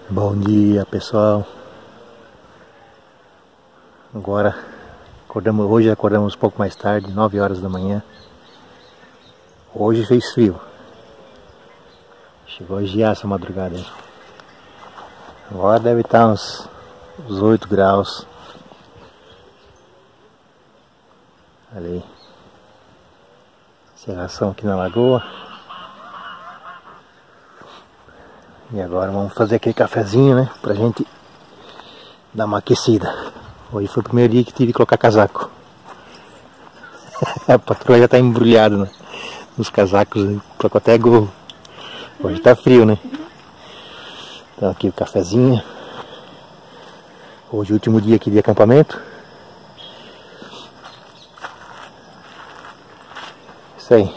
Bom dia, pessoal. Hoje acordamos um pouco mais tarde, 9 horas da manhã. Hoje fez frio. Chegou a gear essa madrugada aí. Agora deve estar uns 8 graus. Ali. Serração aqui na lagoa. E agora vamos fazer aquele cafezinho, né? Pra gente dar uma aquecida. Hoje foi o primeiro dia que tive que colocar casaco. A patroa já tá embrulhada, né? Nos casacos, colocou até gorro. Hoje tá frio, né? Então aqui o cafezinho. Hoje é o último dia aqui de acampamento. Isso aí.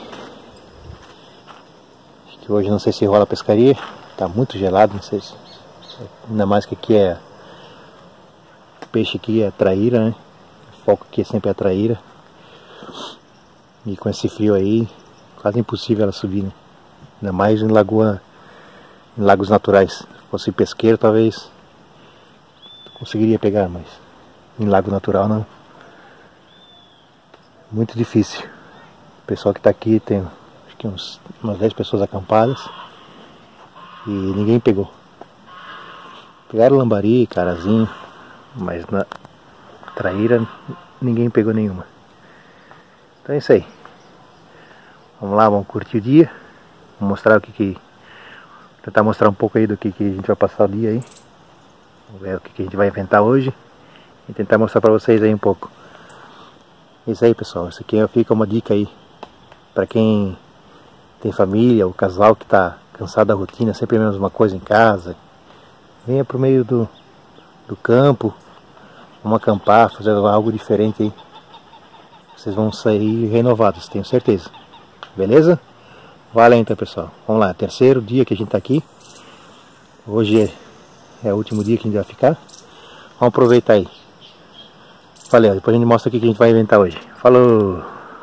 Acho que hoje não sei se rola a pescaria. Tá muito gelado, não sei se... Ainda mais que aqui é... O peixe aqui é traíra, né? O foco aqui é sempre a traíra. E com esse frio aí, quase impossível ela subir, né? Ainda mais em lagos naturais. Se fosse pesqueiro, talvez conseguiria pegar, mas em lago natural não. Muito difícil. O pessoal que está aqui tem acho que umas 10 pessoas acampadas e ninguém pegou. Pegaram lambari, carazinho, mas na traíra ninguém pegou nenhuma. Então é isso aí. Vamos lá, vamos curtir o dia. Vou mostrar tentar mostrar um pouco aí do que a gente vai passar o dia aí. Vamos ver o que a gente vai inventar hoje e tentar mostrar para vocês aí um pouco. É isso aí, pessoal. Isso aqui fica uma dica aí para quem tem família, o casal que está cansado da rotina, sempre a mesma coisa em casa. Venha pro meio do campo, vamos acampar, fazer algo diferente aí. Vocês vão sair renovados, tenho certeza. Beleza? Valeu então, pessoal. Vamos lá, terceiro dia que a gente tá aqui. Hoje é o último dia que a gente vai ficar. Vamos aproveitar aí. Valeu, depois a gente mostra o que a gente vai inventar hoje. Falou!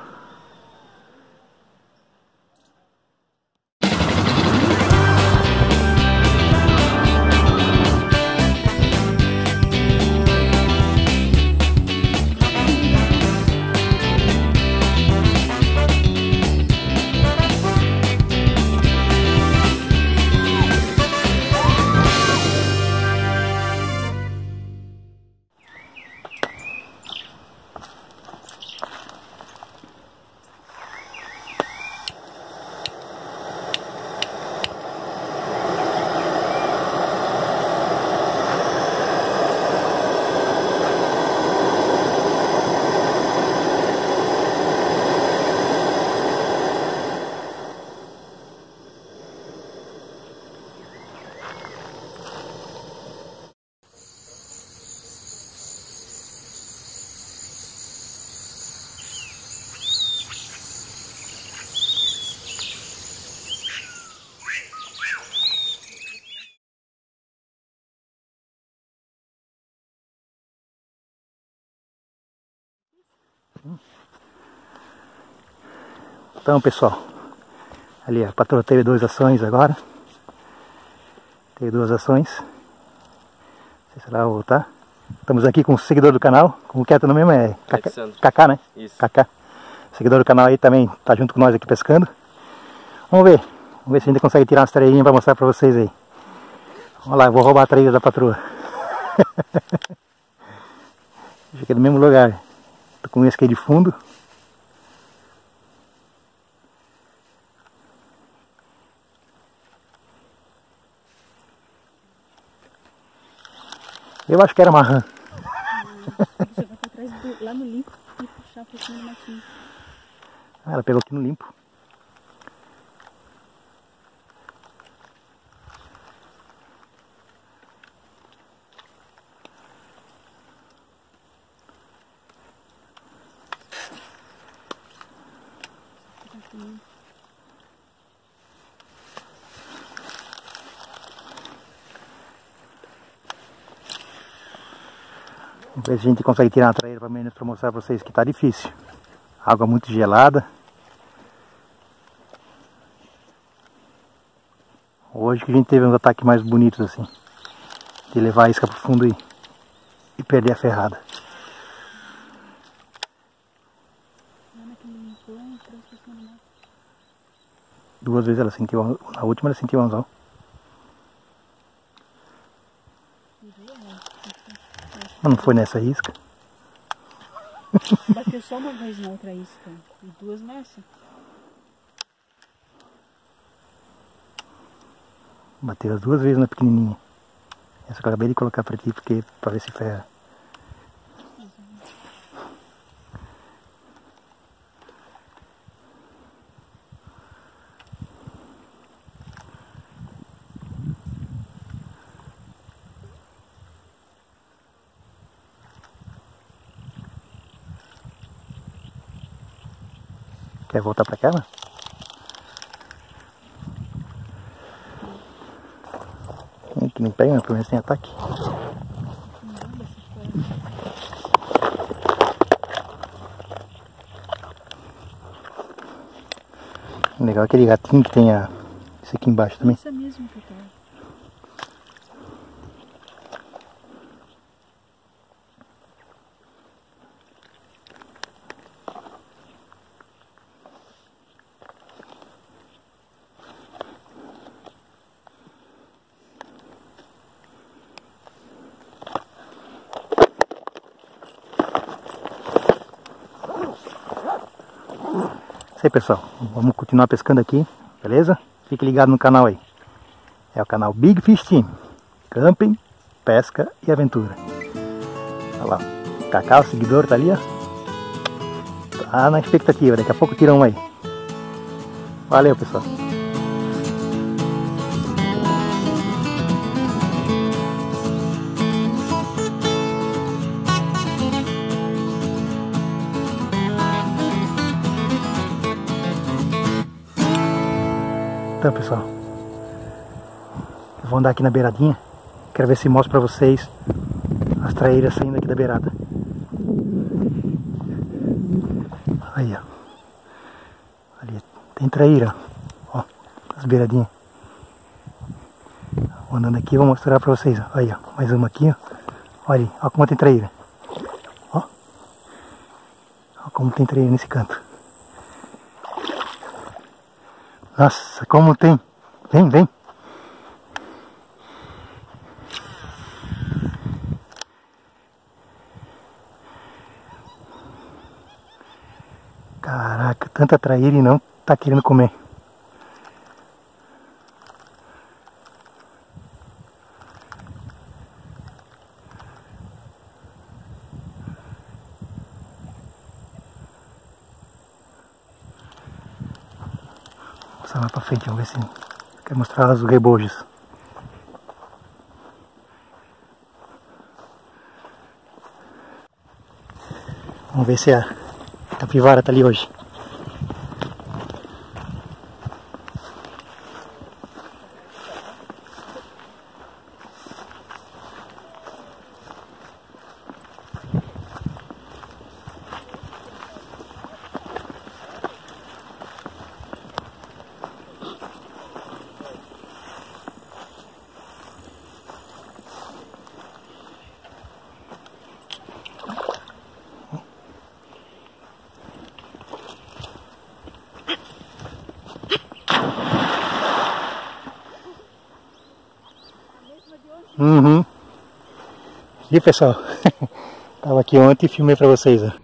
Então, pessoal, ali a patroa teve 2 ações agora. Teve 2 ações. Não sei se ela vai voltar. Estamos aqui com o seguidor do canal. Como que é teu nome mesmo? É Kaká, né? Isso. Kaká. Seguidor do canal aí também tá junto com nós aqui pescando. Vamos ver se a gente consegue tirar umas traírinhas para mostrar para vocês aí. Vamos lá, eu vou roubar a traíra da patroa. Fica no mesmo lugar. Tô com esse aqui de fundo. Eu acho que era uma rã. Você vai pra trás lá no limpo e puxar um pouquinho do matinho. Ah, ela pegou aqui no limpo. Vamos ver se a gente consegue tirar uma traíra para mostrar para vocês que tá difícil. Água muito gelada. Hoje que a gente teve uns ataques mais bonitos assim. de levar a isca pro fundo e perder a ferrada. Duas vezes ela sentiu, na última ela sentiu o anzol. Mas não foi nessa isca. Bateu só uma vez na outra isca e duas nessa. Bateu as duas vezes na pequenininha. Essa que eu acabei de colocar pra ti porque pra ver se ferra. Quer voltar pra aquela? Que nem pega, mas pelo menos tem ataque. Legal aquele gatinho que tem esse aqui embaixo também. Essa mesmo que eu tô. Isso aí, pessoal, vamos continuar pescando aqui, beleza? Fique ligado no canal aí. É o canal Big Fish Team, camping, pesca e aventura. Olha lá, o Cacau, o seguidor, tá ali, ó. Tá na expectativa, daqui a pouco tira um aí. Valeu, pessoal. Então, pessoal, eu vou andar aqui na beiradinha. Quero ver se mostro pra vocês as traíras saindo aqui da beirada. Aí, ó. Ali tem traíra, ó, as beiradinhas. Vou andando aqui e vou mostrar pra vocês. Aí, ó, mais uma aqui, ó. Olha ali, ó como tem traíra. Ó como tem traíra nesse canto. Nossa, como tem. Vem, vem. Caraca, tanta traíra e não tá querendo comer. Vou passar lá pra frente, vamos ver se quer mostrar os rebojos. Vamos ver se a capivara tá ali hoje. Uhum. E pessoal, tava aqui ontem e filmei pra vocês, ó.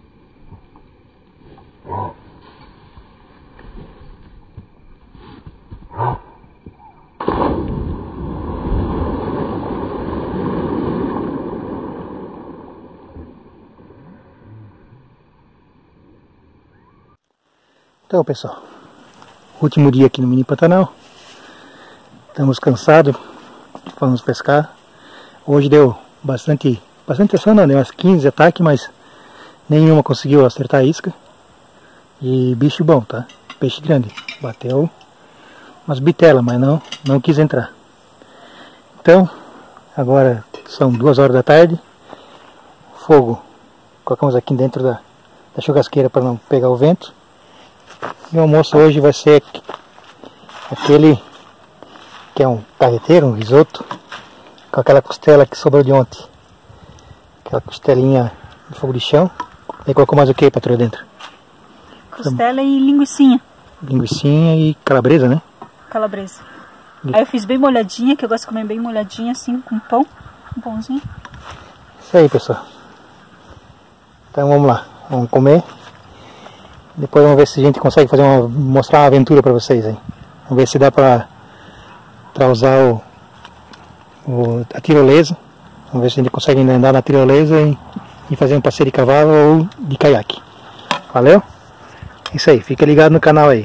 Então, pessoal, último dia aqui no Mini Pantanal. Estamos cansados, vamos pescar. Hoje deu bastante ação, não, deu umas 15 ataques, mas nenhuma conseguiu acertar a isca. E bicho bom, tá? Peixe grande. Bateu umas bitelas, mas não quis entrar. Então, agora são 2 horas da tarde. Fogo colocamos aqui dentro da churrasqueira para não pegar o vento. E o almoço hoje vai ser aquele que é um carreteiro, um risoto com aquela costela que sobrou de ontem. Aquela costelinha de fogo de chão. E colocou mais o que, patroa, dentro? Costela e linguicinha. Linguicinha e calabresa, né? Calabresa. Aí eu fiz bem molhadinha, que eu gosto de comer bem molhadinha, assim, com pão. Um pãozinho. Isso aí, pessoal. Então vamos lá. Vamos comer. Depois vamos ver se a gente consegue fazer mostrar uma aventura pra vocês aí. Vamos ver se dá pra usar a tirolesa. Vamos ver se a gente consegue andar na tirolesa e fazer um passeio de cavalo ou de caiaque. Valeu? Isso aí, fica ligado no canal aí.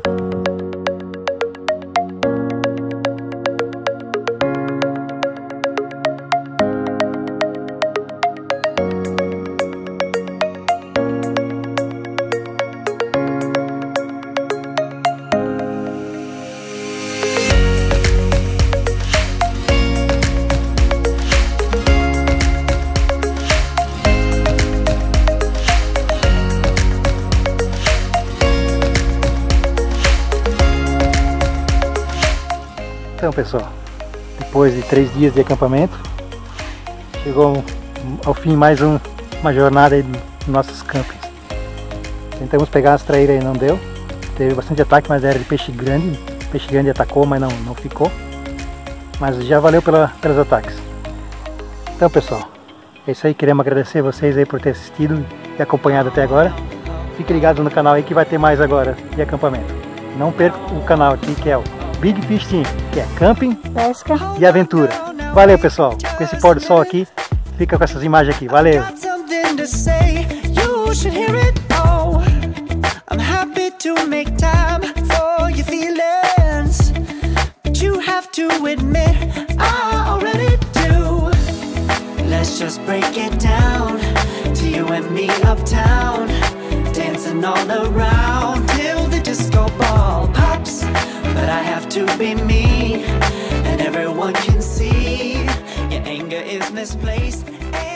Então, pessoal, depois de 3 dias de acampamento, chegou ao fim mais uma jornada aí dos nossos campings. Tentamos pegar as traíras e não deu. Teve bastante ataque, mas era de peixe grande. O peixe grande atacou, mas não ficou. Mas já valeu pelos ataques. Então, pessoal, é isso aí. Queremos agradecer vocês aí por ter assistido e acompanhado até agora. Fique ligado no canal aí que vai ter mais agora de acampamento. Não perca o canal aqui, que é o Big Fish Team, que é camping, pesca e aventura. Valeu, pessoal. Com esse pôr do sol aqui, fica com essas imagens aqui. Valeu! Let's just break it down to you and me uptown, dancing all around till the disco ball pops. But I have to be me, and everyone can see your anger is misplaced.